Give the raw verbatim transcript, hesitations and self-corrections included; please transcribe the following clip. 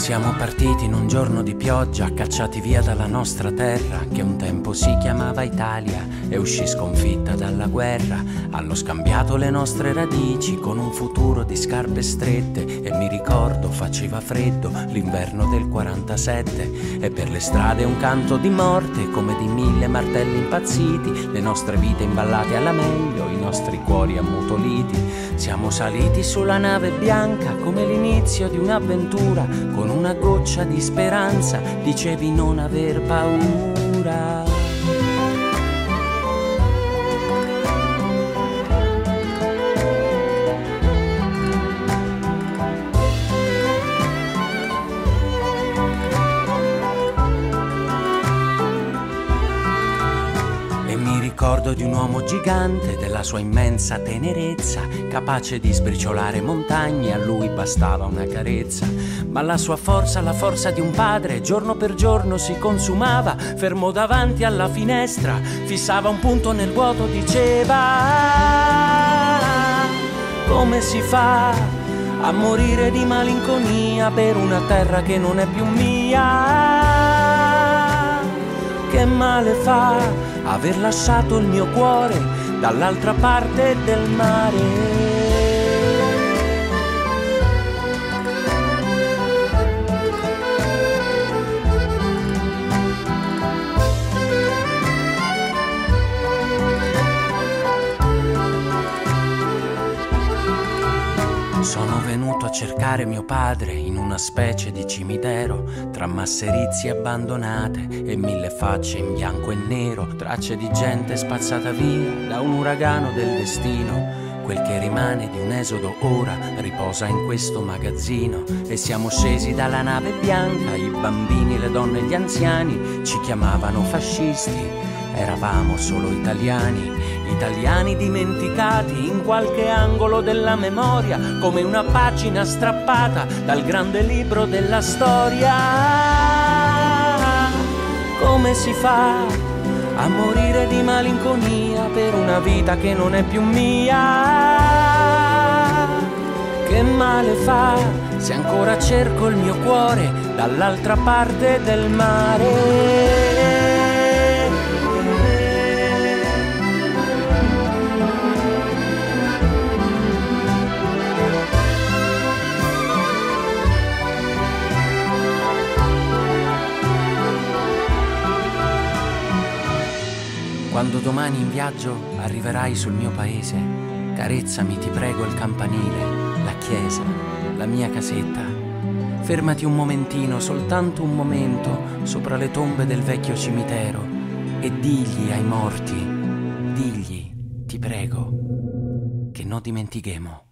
Siamo partiti in un giorno di pioggia, cacciati via dalla nostra terra, che un tempo si chiamava Italia, e uscì sconfitta dalla guerra. Hanno scambiato le nostre radici con un futuro di scarpe strette, e mi ricordo faceva freddo l'inverno del quarantasette, e per le strade un canto di morte come di mille martelli impazziti, le nostre vite imballate alla meglio, i nostri cuori ammutoliti. Siamo saliti sulla nave bianca come l'inizio di un'avventura, con una goccia di speranza dicevi non aver paura. Ricordo di un uomo gigante, della sua immensa tenerezza, capace di sbriciolare montagne, a lui bastava una carezza. Ma la sua forza, la forza di un padre, giorno per giorno si consumava, fermo davanti alla finestra, fissava un punto nel vuoto, diceva: come si fa a morire di malinconia per una terra che non è più mia? Che male fa aver lasciato il mio cuore dall'altra parte del mare. Sono venuto a cercare mio padre in una specie di cimitero, tra masserizie abbandonate e mille facce in bianco e nero, tracce di gente spazzata via da un uragano del destino. Quel che rimane di un esodo ora riposa in questo magazzino, e siamo scesi dalla nave bianca, i bambini, le donne e gli anziani ci chiamavano fascisti. Eravamo solo italiani, italiani dimenticati in qualche angolo della memoria, come una pagina strappata dal grande libro della storia. Come si fa a morire di malinconia per una vita che non è più mia? Che male fa se ancora cerco il mio cuore dall'altra parte del mare? Quando domani in viaggio arriverai sul mio paese, carezzami, ti prego, il campanile, la chiesa, la mia casetta. Fermati un momentino, soltanto un momento, sopra le tombe del vecchio cimitero, e digli ai morti, digli, ti prego, che non dimentichemo.